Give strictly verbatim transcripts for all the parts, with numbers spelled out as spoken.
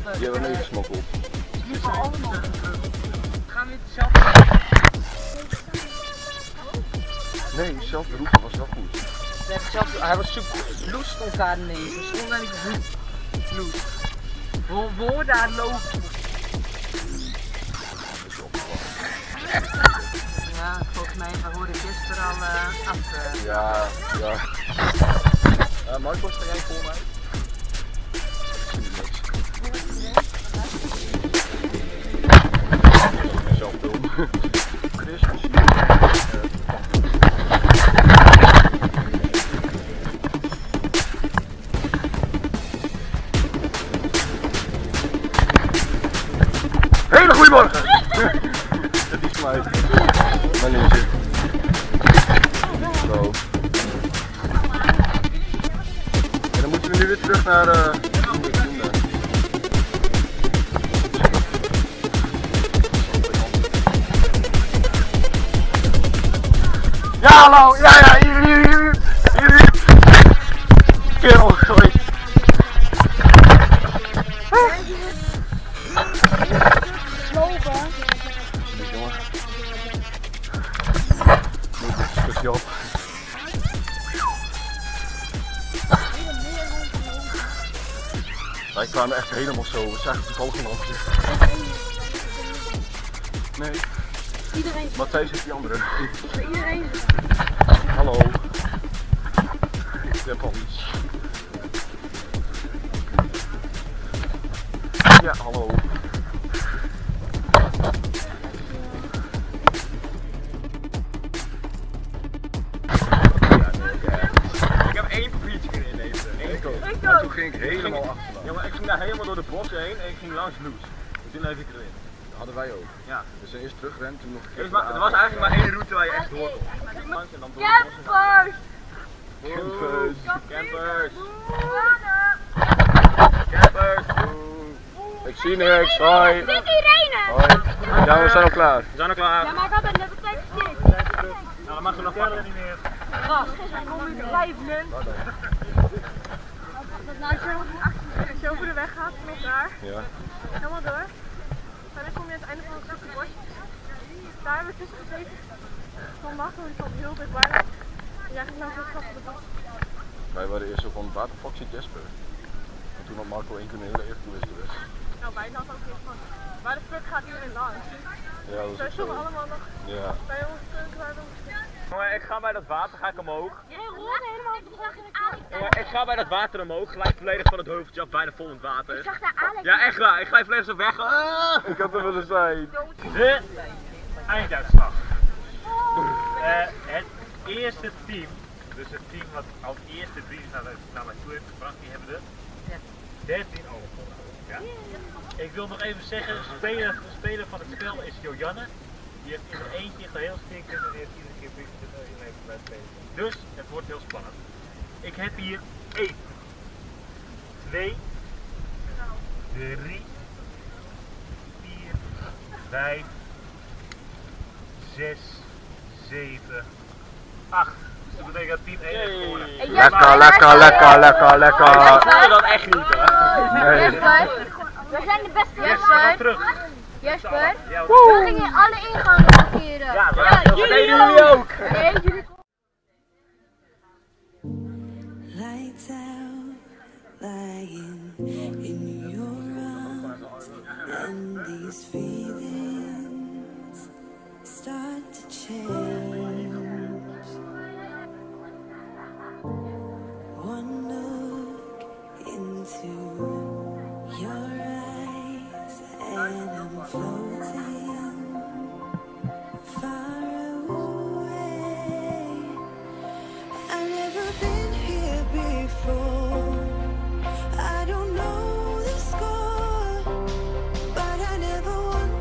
Die hebben we meegesmokkeld. Gaan we het zelf Nee, zelf roepen was wel goed. Ja, zelf, hij was super vloes stond daar ineens. Er stond daar niet vloes. We hoorden haar lopen. Ja, volgens mij we hoorden gisteren al uh, af. Uh. Ja, ja. Uh, Marco, sta jij voor mij? Zelf doen. Chris, misschien. Hele goeiemorgen! Het is mij. Mijn liefje. Zo. En dan moeten we nu weer terug naar uh, ja, hallo! Ja, ja, hier, hier, hier! Hier, hier! Kerel, sorry! Op. Wij kwamen echt helemaal zo, we zagen toevallig een lampje. Nee. Iedereen. Matthijs is die andere. Voor iedereen. Hallo. Ik heb al iets. Ja, hallo. Maar toen ging ik helemaal achteraan. Ja, maar ik ging daar helemaal door de bossen heen en ik ging langs Loes. Toen leef ik erin. Dat hadden wij ook. Ja. Dus eerst terugrennen, toen nog een keer. Eerst maar, er was eigenlijk maar één route waar je echt door kon. Langs en dan door de bossen. Campers! Campers! Campers! Ik zie niks, hoi! Dit is Irene! Hoi! Ja, we zijn al klaar. We zijn al klaar. Ja, maar ik had het net op tijd gekeken. Nou, dan mag je nog verder niet meer. Gast, kom je blijven. Als je over de weg gaat, vanaf daar, Ja. helemaal door. En dan kom je aan het einde van het stukje bos. Daar hebben we tussen gezeten. Van nacht, want ik zat heel dichtbij. En jij ging nou zo stap op de bos. Wij waren eerst zo van Waterfoxy Jasper. En toen had Marco één keer een hele echttoerist geweest. Nou, bijna had ook iets van, waar de fuck gaat iedereen langs? Ja, dat is Wij ook stonden zo. allemaal nog Ja. bij ons stuk, waar we Maar ik ga bij dat water, ga ik omhoog. Jij rolde helemaal op de grond. Ja, ik ga bij dat water omhoog, gelijk volledig van het heuveltje af, bijna vol in het water. Ik zag daar Alex. Ja, echt waar. Ik ga volledig zo weg. Ah! Ik had er willen zijn. De einduitslag. Uh, het eerste team, dus het team wat als eerste drie naar, de, naar mij toe heeft gebracht, die hebben er dertien ogen. Ja? Ik wil nog even zeggen, de speler, de speler van het spel is Jojanne. Die heeft in er eentje heel stinkend en die heeft iedere keer briefjes in leven blijven spelen. Dus het wordt heel spannend. Ik heb hier één, twee, drie, vier, vijf, zes, zeven, acht. Dus dat betekent dat team één heeft gewonnen. Lekker, lekker, lekker, lekker, lekker. Ik dat echt niet hoor. Nee. Jesper, we zijn de beste. Yes, we gaan terug. Jesper, Ja, we gingen alle ingangen blokkeren. Ja, maar Ja, dat jullie deden ook. jullie ook. Nee, jullie Lights out, lying in your arms, and these feelings start to change. One look into your eyes, and I'm floating far away. I've never been here before. I don't know the score, but I never want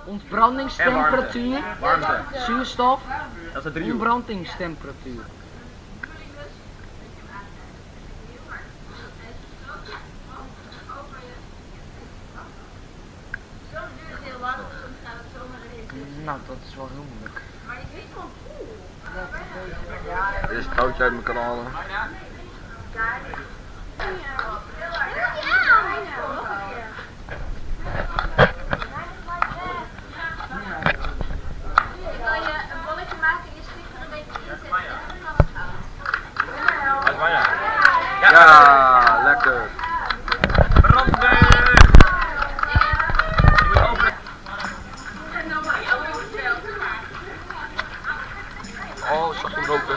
Ontbrandingstemperatuur, Warmte. zuurstof, Dat is een driehoek. ontbrandingstemperatuur. Nou, dat is wel heel moeilijk. Eerst het houtje uit mijn kanalen. Ja, lekker. Branden! Oh, zacht gebroken.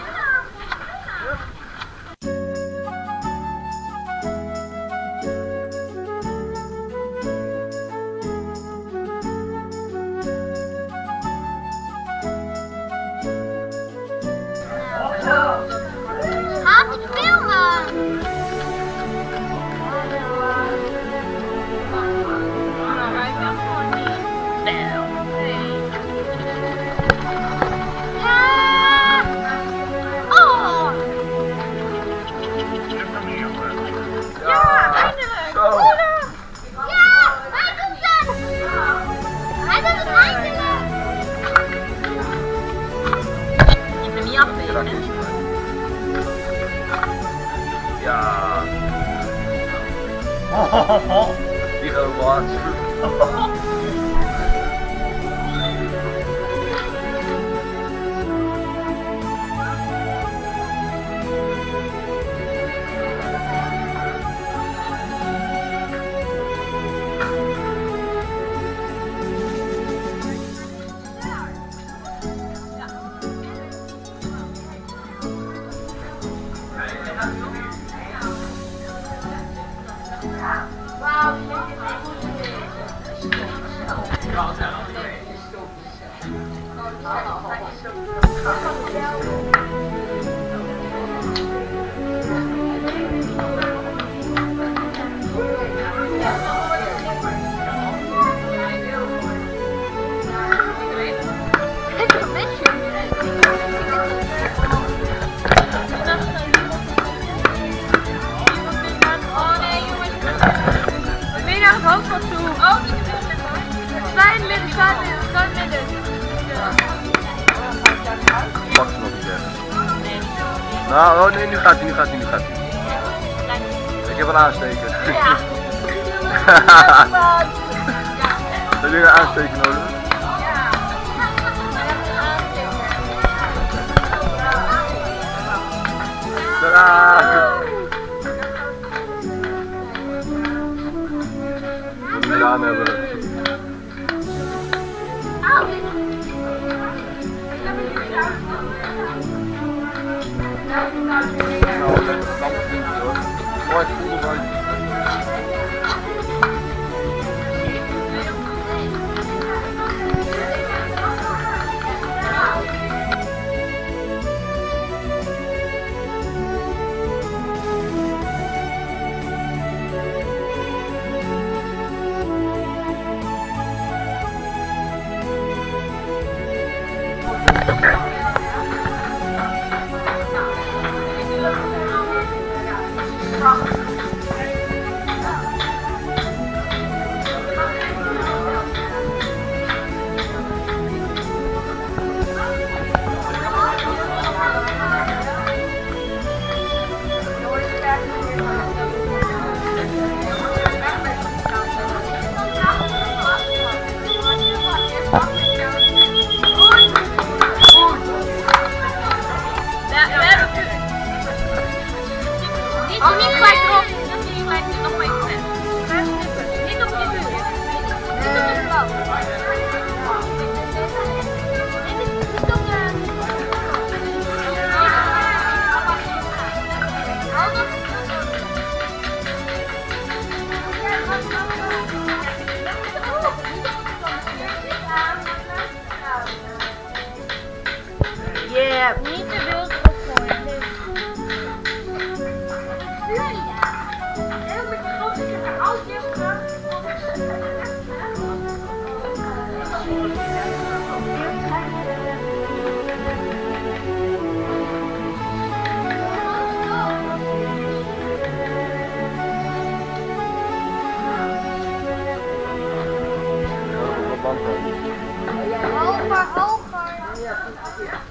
Gaat ik filmen? Ja! Oh! Ja, eindelijk! Zo. Ja, hij doet het! Hij doet het eindelijk! Ik ben niet afweten. Ja. Die gaat ook wel hard. Pak ze nog niet weg. Nou, oh nee, nu gaat hij, nu gaat hij, nu gaat hij. Ik heb een aansteker. Ja. Heb je een aansteker nodig? Tadaa! Wat we gedaan hebben. Nou, lekker een kampje vriendje hoor. Mooi voelde van. Oh, niet gelijk erop. Dat is niet gelijk nog maar even weg. Niet op je buurt. Niet op de blauw. Niet op de... Yeah, niet te wild opgooien. Ja.